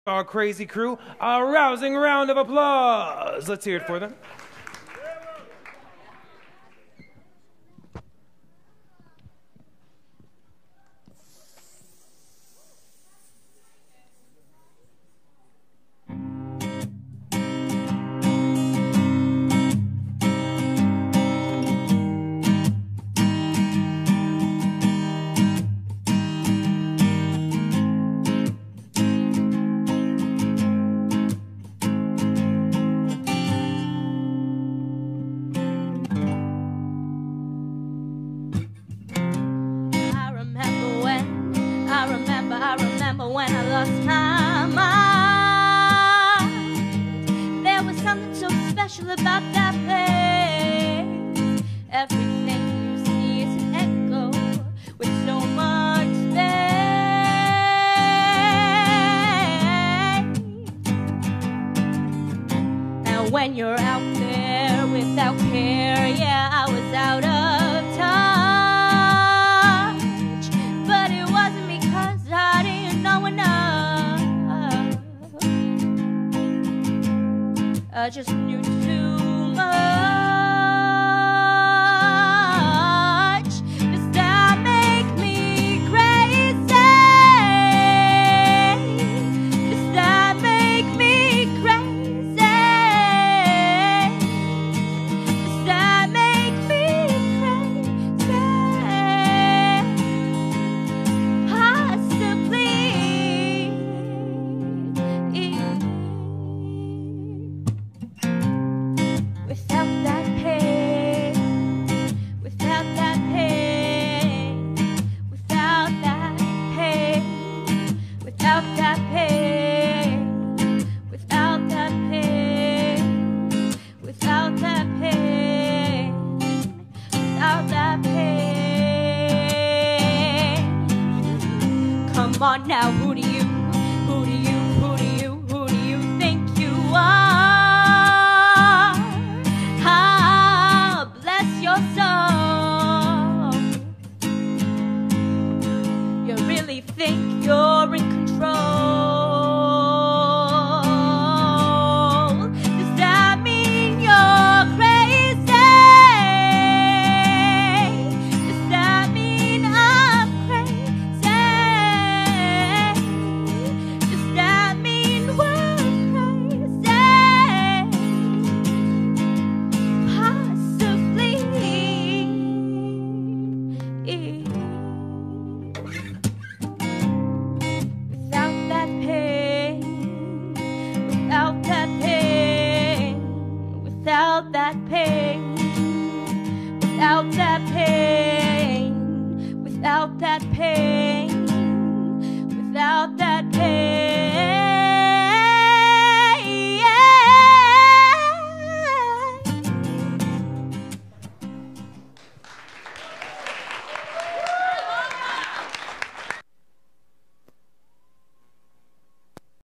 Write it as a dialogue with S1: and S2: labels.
S1: Our crazy crew, a rousing round of applause. Let's hear it for them.
S2: I remember when I lost my mind. There was something so special about that place. Everything you see is an echo with so much space. And when you're out there without care, yeah, I was out of touch. I just knew too much. Does that make me crazy? Does that make me crazy? Does that make me crazy? Possibly. Without that pain, without that pain, without that pain, without that pain, without that pain, without that pain, without that pain. Come on now, who do you think you are? Your soul. You really think you're in control? Does that mean you're crazy? Does that mean I'm crazy? Does that mean we're crazy? Possibly. Without that pain, without that pain, without that pain.